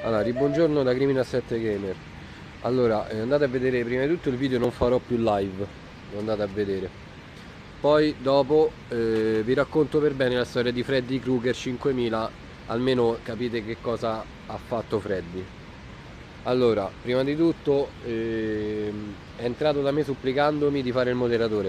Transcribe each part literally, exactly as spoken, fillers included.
Allora, ribuongiorno da Criminal sette Gamer. Allora, eh, andate a vedere prima di tutto il video, non farò più live, lo andate a vedere. Poi dopo eh, vi racconto per bene la storia di Freddy Krueger cinquemila, almeno capite che cosa ha fatto Freddy. Allora, prima di tutto ehm, è entrato da me supplicandomi di fare il moderatore.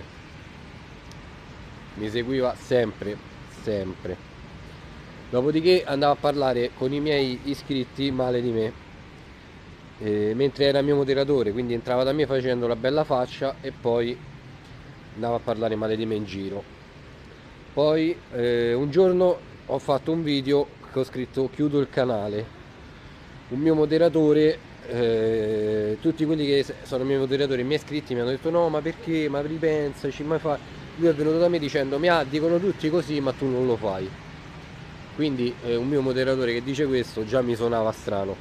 Mi seguiva sempre, sempre. Dopodiché andava a parlare con i miei iscritti male di me, eh, mentre era mio moderatore, quindi entrava da me facendo la bella faccia e poi andava a parlare male di me in giro. Poi eh, un giorno ho fatto un video che ho scritto chiudo il canale. Un mio moderatore, eh, tutti quelli che sono miei moderatori, i miei iscritti mi hanno detto no, ma perché, ma ripensaci, ma fa. Lui è venuto da me dicendo mi ah, dicono tutti così ma tu non lo fai. Quindi eh, un mio moderatore che dice questo già mi suonava strano.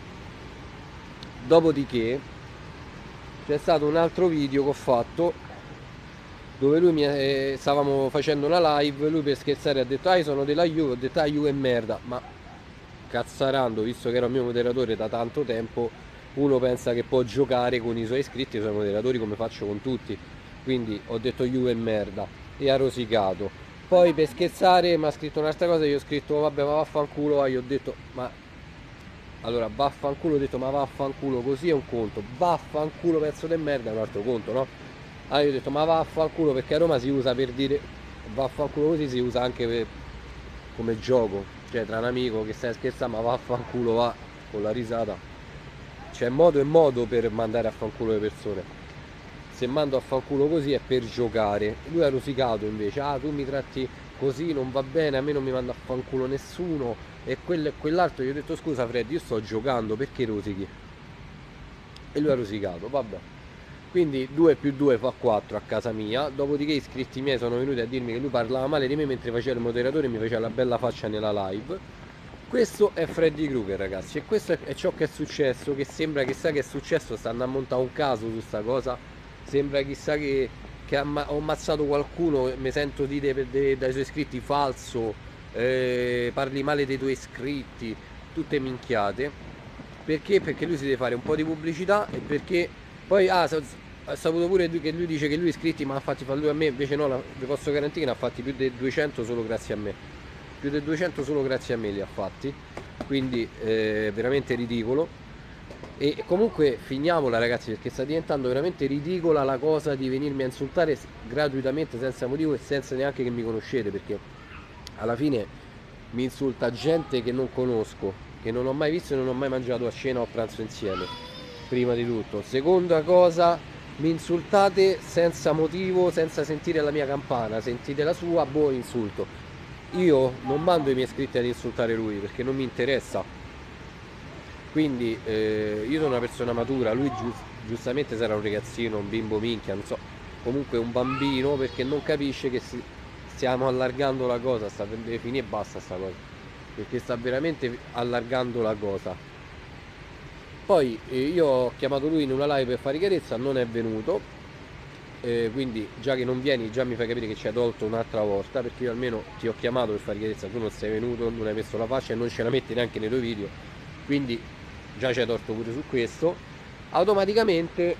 Dopodiché c'è stato un altro video che ho fatto dove lui mi eh, stavamo facendo una live, lui per scherzare ha detto ah io sono della Juve, ho detto ah Juve è merda, ma cazzarando, visto che era il mio moderatore da tanto tempo, uno pensa che può giocare con i suoi iscritti, i suoi moderatori come faccio con tutti, quindi ho detto Juve è merda e ha rosicato. Poi per scherzare mi ha scritto un'altra cosa, io ho scritto vabbè ma vaffanculo, io ho detto ma allora vaffanculo, ho detto ma vaffanculo così è un conto, vaffanculo pezzo di merda è un altro conto, no? Allora io ho detto ma vaffanculo, perché a Roma si usa per dire vaffanculo, così si usa anche per, come gioco, cioè tra un amico che stai scherzando ma vaffanculo va con la risata. C'è modo e modo per mandare a fanculo le persone. Se mando a fanculo così è per giocare. Lui ha rosicato invece, ah tu mi tratti così, non va bene, a me non mi manda a fanculo nessuno e quello e quell'altro. Gli ho detto scusa Freddy, io sto giocando, perché rosichi? E lui ha rosicato, vabbè. Quindi due più due fa quattro a casa mia. Dopodiché iscritti miei sono venuti a dirmi che lui parlava male di me mentre faceva il moderatore e mi faceva la bella faccia nella live. Questo è Freddy Krueger, ragazzi, e questo è ciò che è successo, che sembra chissà che è successo, stanno a montare un caso su sta cosa, sembra chissà che, che ho ammazzato qualcuno, mi sento dire dai suoi iscritti falso, eh, parli male dei tuoi iscritti, tutte minchiate. Perché? Perché lui si deve fare un po' di pubblicità e perché poi ah, ha saputo pure che lui dice che lui iscritti ma ha fatti fare lui a me, invece no, vi posso garantire che ne ha fatti più di duecento solo grazie a me. Più di duecento solo grazie a me li ha fatti, quindi eh, veramente ridicolo. E comunque finiamola ragazzi, perché sta diventando veramente ridicola la cosa di venirmi a insultare gratuitamente senza motivo e senza neanche che mi conoscete, perché alla fine mi insulta gente che non conosco, che non ho mai visto e non ho mai mangiato a cena o a pranzo insieme, prima di tutto. Seconda cosa, mi insultate senza motivo, senza sentire la mia campana, sentite la sua, boh, insulto. Io non mando i miei iscritti ad insultare lui perché non mi interessa. Quindi eh, io sono una persona matura, lui giust giustamente sarà un ragazzino, un bimbo minchia, non so, comunque un bambino, perché non capisce che si, stiamo allargando la cosa, sta, deve finire e basta sta cosa, perché sta veramente allargando la cosa. Poi eh, io ho chiamato lui in una live per fare chiarezza, non è venuto. Eh, quindi già che non vieni già mi fai capire che ci hai tolto un'altra volta, perché io almeno ti ho chiamato per fare chiarezza, tu non sei venuto, non hai messo la faccia e non ce la metti neanche nei tuoi video, quindi già ci hai torto pure su questo. Automaticamente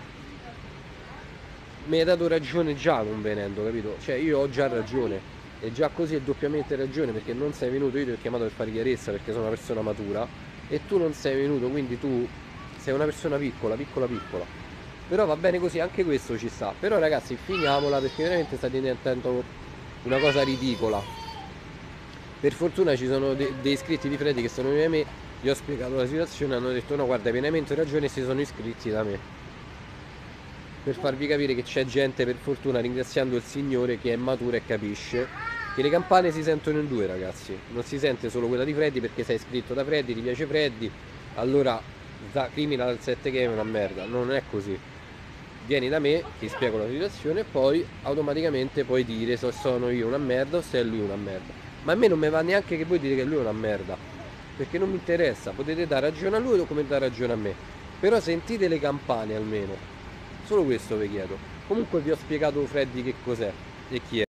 mi hai dato ragione già non venendo, capito? Cioè io ho già ragione e già così è doppiamente ragione, perché non sei venuto, io ti ho chiamato per fare chiarezza perché sono una persona matura e tu non sei venuto, quindi tu sei una persona piccola, piccola piccola. Però va bene così, anche questo ci sta. Però ragazzi finiamola perché veramente sta diventando una cosa ridicola. Per fortuna ci sono de dei iscritti di Freddy che sono venuti a me, gli ho spiegato la situazione, hanno detto no guarda hai pienamente ragione e si sono iscritti da me. Per farvi capire che c'è gente, per fortuna, ringraziando il Signore, che è matura e capisce che le campane si sentono in due, ragazzi. Non si sente solo quella di Freddy perché sei iscritto da Freddy, ti piace Freddy, allora Criminal sette Game è una merda. Non è così. Vieni da me, ti spiego la situazione e poi automaticamente puoi dire se sono io una merda o se è lui una merda. Ma a me non mi va neanche che voi dite che lui è una merda, perché non mi interessa, potete dare ragione a lui o come dare ragione a me. Però sentite le campane almeno. Solo questo vi chiedo. Comunque vi ho spiegato Freddy che cos'è e chi è.